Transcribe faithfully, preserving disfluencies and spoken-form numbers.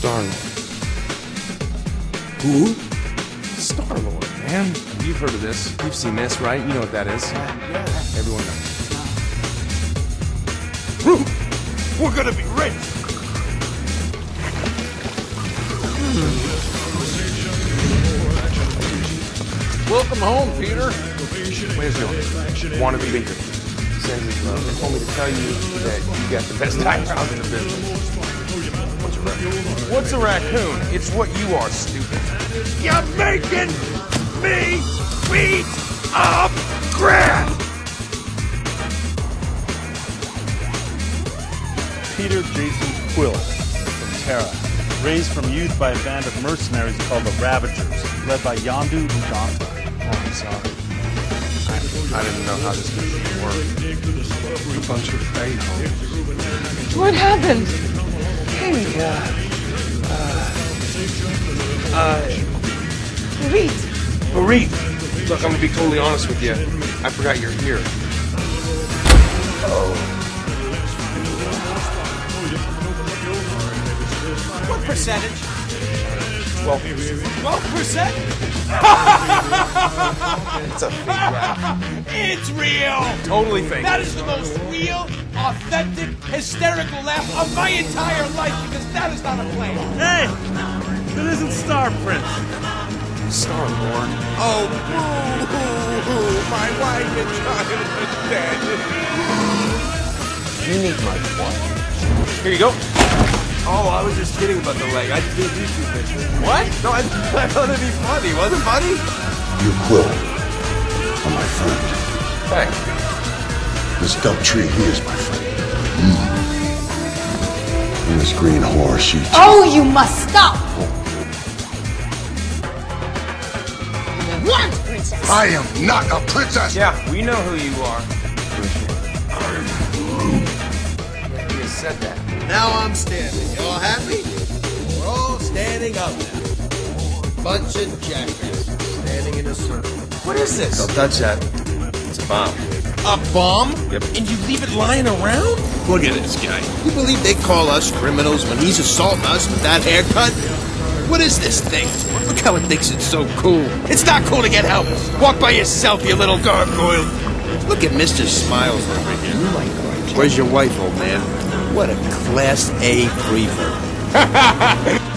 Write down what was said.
Star-Lord. Who? Star-Lord, man. You've heard of this. You've seen this, right? You know what that is. Yeah, yeah. Everyone knows. We're gonna be rich! Welcome home, Peter. Where's your wannabe baker? Sends his love. They told me to tell you that you got the best eyebrows in the business. What's a raccoon? What's a raccoon? It's what you are, stupid. You're making me beat up grass! Peter Jason Quill from Terra, raised from youth by a band of mercenaries called the Ravagers, led by Yondu Udanta. Oh, I'm sorry. I, I didn't know how this could work. A bunch of a-holes. What happened? Hey, uh... Uh... Uh... Reed. Marie! Look, I'm gonna be totally honest with you. I forgot you're here. Oh. What percentage? Twelve. Twelve percent? It's a fake rap. It's real! Totally fake. That is the most real, authentic, hysterical laugh of my entire life, because that is not a play. Hey! That isn't Star Prince. Star-Lord. Oh, boo-hoo, my wife and child is dead. You need my what? Here you go. Oh, I was just kidding about the leg. I just did these two pictures. What? No, I, I thought it'd be funny. Was it funny? You Quill are my friend. Hey. This dub tree, he is my friend. Mm. And this green whore, she too. Oh, you must stop! What, princess? I am not a princess! Yeah, we know who you are. Yeah, you said that. Now I'm standing. You all happy? We're all standing up now. Bunch of jackasses standing in a circle. What is this? Don't touch that. It's a bomb. A bomb? Yep. And you leave it lying around? Look at this guy. You believe they call us criminals when he's assaulting us with that haircut? What is this thing? Look how it thinks it's so cool. It's not cool to get help. Walk by yourself, you little gargoyle. Look at Mister Smiles over here. Where's your wife, old man? What a Class A freebird.